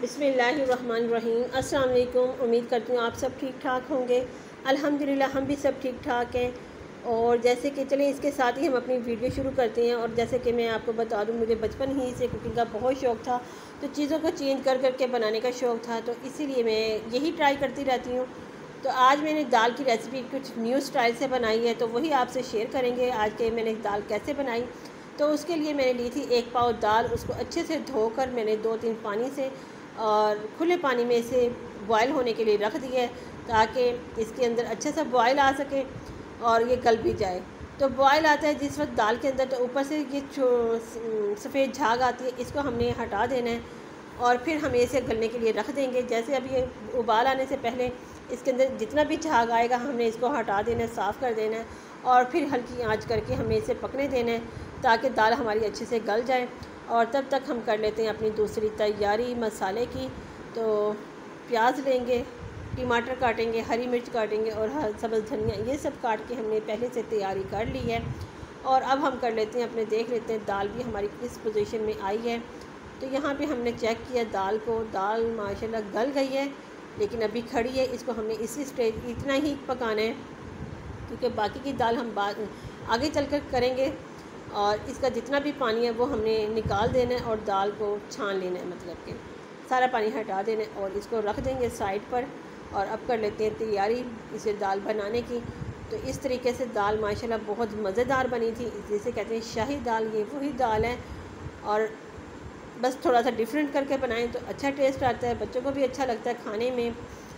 बिस्मिल्लाहिर्रहमानिर्रहीम। अस्सलाम वालेकुम। उम्मीद करती हूँ आप सब ठीक ठाक होंगे। अल्हम्दुलिल्लाह हम भी सब ठीक ठाक हैं। और जैसे कि चलें इसके साथ ही हम अपनी वीडियो शुरू करते हैं। और जैसे कि मैं आपको बता दूँ, मुझे बचपन ही से कुकिंग का बहुत शौक़ था, तो चीज़ों को चेंज कर के बनाने का शौक़ था, तो इसीलिए मैं यही ट्राई करती रहती हूँ। तो आज मैंने दाल की रेसिपी कुछ न्यू स्टाइल से बनाई है, तो वही आपसे शेयर करेंगे आज के मैंने दाल कैसे बनाई। तो उसके लिए मैंने ली थी 1 पाव दाल। उसको अच्छे से धोकर मैंने 2-3 पानी से और खुले पानी में इसे बॉयल होने के लिए रख दिया है, ताकि इसके अंदर अच्छे से बॉयल आ सके और ये गल भी जाए। तो बॉयल आता है जिस वक्त दाल के अंदर, तो ऊपर से ये सफ़ेद झाग आती है, इसको हमने हटा देना है और फिर हम इसे गलने के लिए रख देंगे। जैसे अब ये उबाल आने से पहले इसके अंदर जितना भी झाग आएगा हमने इसको हटा देना है, साफ़ कर देना है और फिर हल्की आंच करके हमें इसे पकने देना है, ताकि दाल हमारी अच्छे से गल जाए। और तब तक हम कर लेते हैं अपनी दूसरी तैयारी मसाले की। तो प्याज लेंगे, टमाटर काटेंगे, हरी मिर्च काटेंगे और सब्ज़ धनिया, ये सब काट के हमने पहले से तैयारी कर ली है। और अब हम कर लेते हैं अपने, देख लेते हैं दाल भी हमारी किस पोजीशन में आई है। तो यहाँ पे हमने चेक किया दाल को, दाल माशाल्लाह गल गई है, लेकिन अभी खड़ी है। इसको हमने इसी स्टेज इतना ही पकाना है, क्योंकि बाकी की दाल हम बाद आगे चलकर करेंगे। और इसका जितना भी पानी है वो हमने निकाल देना है और दाल को छान लेना है, मतलब कि सारा पानी हटा देना है और इसको रख देंगे साइड पर। और अब कर लेते हैं तैयारी इसे दाल बनाने की। तो इस तरीके से दाल माशाल्लाह बहुत मज़ेदार बनी थी, जिसे कहते हैं शाही दाल। ये वही दाल है और बस थोड़ा सा डिफरेंट करके बनाएं तो अच्छा टेस्ट आता है, बच्चों को भी अच्छा लगता है खाने में।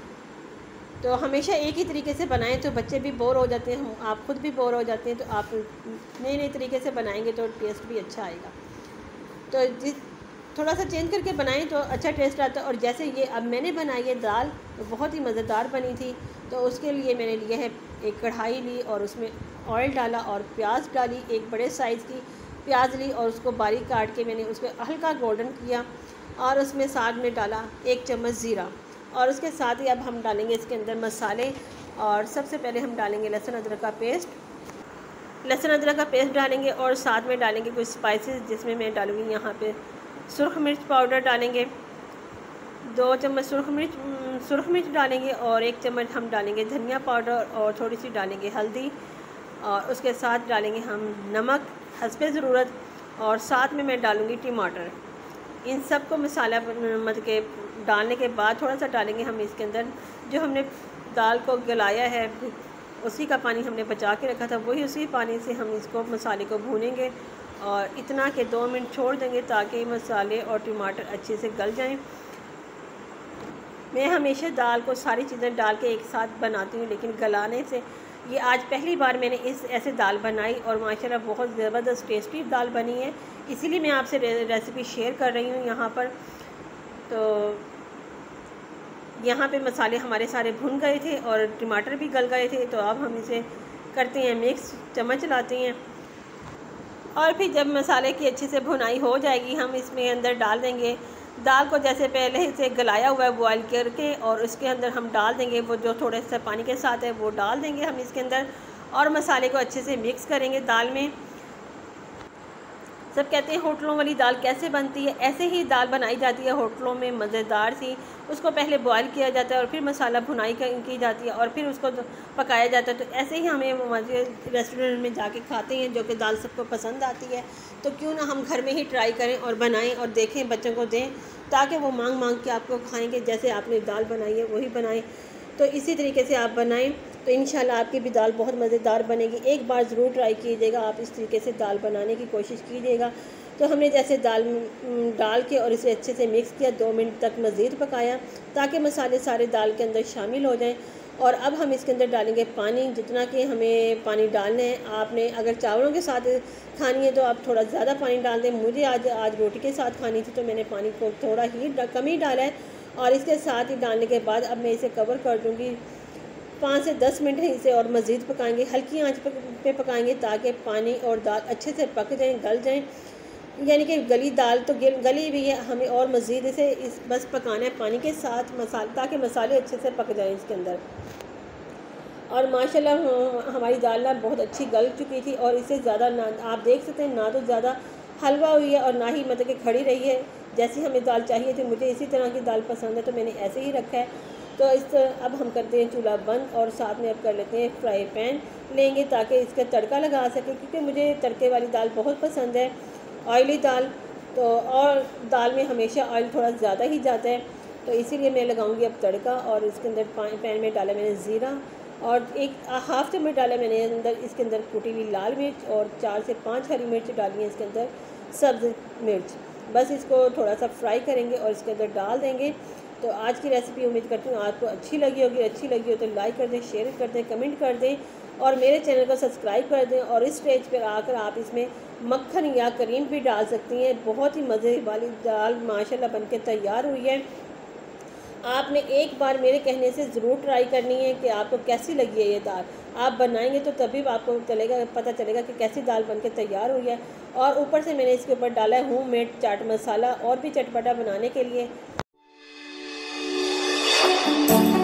तो हमेशा एक ही तरीके से बनाएं तो बच्चे भी बोर हो जाते हैं, हम आप ख़ुद भी बोर हो जाते हैं। तो आप नए नए तरीके से बनाएंगे तो टेस्ट भी अच्छा आएगा। तो जिस थोड़ा सा चेंज करके बनाएं तो अच्छा टेस्ट आता है। और जैसे ये अब मैंने बनाई है दाल, तो बहुत ही मज़ेदार बनी थी। तो उसके लिए मैंने लिया है एक कढ़ाई ली और उसमें ऑयल डाला और प्याज डाली, एक बड़े साइज़ की प्याज ली और उसको बारीक काट के मैंने उस पर हल्का गोल्डन किया। और उसमें साथ में डाला 1 चम्मच ज़ीरा। और उसके साथ ही अब हम डालेंगे इसके अंदर मसाले। और सबसे पहले हम डालेंगे लहसुन अदरक का पेस्ट, लहसुन अदरक का पेस्ट डालेंगे और साथ में डालेंगे कुछ स्पाइसेस, जिसमें मैं डालूँगी यहाँ पे सुरख मिर्च पाउडर डालेंगे, 2 चम्मच सुरख मिर्च डालेंगे और 1 चम्मच हम डालेंगे धनिया पाउडर और थोड़ी सी डालेंगे हल्दी। और उसके साथ डालेंगे हम नमक हस्बे ज़रूरत और साथ में मैं डालूँगी टमाटर। इन सब को मसाला मतलब के डालने के बाद थोड़ा सा डालेंगे हम इसके अंदर जो हमने दाल को गलाया है, उसी का पानी हमने बचा के रखा था, वही उसी पानी से हम इसको मसाले को भूनेंगे। और इतना कि 2 मिनट छोड़ देंगे ताकि मसाले और टमाटर अच्छे से गल जाएं। मैं हमेशा दाल को सारी चीज़ें डाल के एक साथ बनाती हूँ, लेकिन गलाने से ये आज पहली बार मैंने ऐसे दाल बनाई और माशाल्लाह बहुत ज़बरदस्त टेस्टी दाल बनी है। इसीलिए मैं आपसे रेसिपी शेयर कर रही हूँ यहाँ पर। तो यहाँ पे मसाले हमारे सारे भुन गए थे और टमाटर भी गल गए थे। तो अब हम इसे करते हैं मिक्स, चम्मच लाते हैं और फिर जब मसाले की अच्छे से भुनाई हो जाएगी, हम इसमें अंदर डाल देंगे दाल को, जैसे पहले से गलाया हुआ है बॉयल करके, और उसके अंदर हम डाल देंगे वो जो थोड़े से पानी के साथ है वो डाल देंगे हम इसके अंदर। और मसाले को अच्छे से मिक्स करेंगे दाल में। सब कहते हैं होटलों वाली दाल कैसे बनती है, ऐसे ही दाल बनाई जाती है होटलों में, मज़ेदार सी। उसको पहले बॉयल किया जाता है और फिर मसाला भुनाई की जाती है और फिर उसको पकाया जाता है। तो ऐसे ही हमें रेस्टोरेंट में जाके खाते हैं, जो कि दाल सबको पसंद आती है। तो क्यों ना हम घर में ही ट्राई करें और बनाएं और देखें, बच्चों को दें, ताकि वो मांग मांग के आपको खाएँगे। जैसे आपने दाल बनाई है वही बनाएँ। तो इसी तरीके से आप बनाएं तो इंशाल्लाह आपकी भी दाल बहुत मज़ेदार बनेगी। एक बार ज़रूर ट्राई कीजिएगा, आप इस तरीके से दाल बनाने की कोशिश कीजिएगा। तो हमने जैसे दाल डाल के और इसे अच्छे से मिक्स किया, 2 मिनट तक मज़ीद पकाया ताकि मसाले सारे दाल के अंदर शामिल हो जाएं। और अब हम इसके अंदर डालेंगे पानी, जितना कि हमें पानी डालना है। आपने अगर चावलों के साथ खानी है तो आप थोड़ा ज़्यादा पानी डाल दें। मुझे आज रोटी के साथ खानी थी, तो मैंने पानी को थोड़ा ही कम ही डाला है। और इसके साथ ही डालने के बाद अब मैं इसे कवर कर दूँगी। 5 से 10 मिनट इसे और मज़ीद पकाएंगे, हल्की आंच पे पकाएंगे, ताकि पानी और दाल अच्छे से पक जाएं, गल जाएं। यानी कि गली दाल तो गली भी है, हमें और मज़ीद इसे बस पकाना है पानी के साथ मसाले, ताकि मसाले अच्छे से पक जाएं इसके अंदर। और माशाल्लाह हमारी दाल ना बहुत अच्छी गल चुकी थी और इससे ज़्यादा ना, आप देख सकते हैं, ना तो ज़्यादा हलवा हुई है और ना ही मतलब कि खड़ी रही है। जैसी हमें दाल चाहिए थी, मुझे इसी तरह की दाल पसंद है तो मैंने ऐसे ही रखा है। तो अब हम करते हैं चूल्हा बंद और साथ में अब कर लेते हैं फ्राई पैन लेंगे ताकि इसका तड़का लगा सके, क्योंकि मुझे तड़के वाली दाल बहुत पसंद है, ऑयली दाल। तो और दाल में हमेशा ऑयल थोड़ा ज़्यादा ही जाता है, तो इसीलिए मैं लगाऊंगी अब तड़का। और इसके अंदर पैन में डाला मैंने ज़ीरा और एक हाफ़ चम्मच डाला मैंने इसके अंदर कुटी हुई लाल मिर्च और 4 से 5 हरी मिर्च डाली है इसके अंदर, सब्ज़ मिर्च। बस इसको थोड़ा सा फ्राई करेंगे और इसके अंदर डाल देंगे। तो आज की रेसिपी उम्मीद करती हूँ आपको अच्छी लगी होगी। अच्छी लगी हो तो लाइक कर दें, शेयर कर दें, कमेंट कर दें और मेरे चैनल को सब्सक्राइब कर दें। और इस स्टेज पर आकर आप इसमें मक्खन या क्रीम भी डाल सकती हैं। बहुत ही मज़े वाली दाल माशाल्लाह बनके तैयार हुई है। आपने एक बार मेरे कहने से ज़रूर ट्राई करनी है कि आपको कैसी लगी है ये दाल। आप बनाएंगे तो तभी आपको पता चलेगा कि कैसी दाल बनके तैयार हुई है। और ऊपर से मैंने इसके ऊपर डाला है होममेड चाट मसाला और भी चटपटा बनाने के लिए।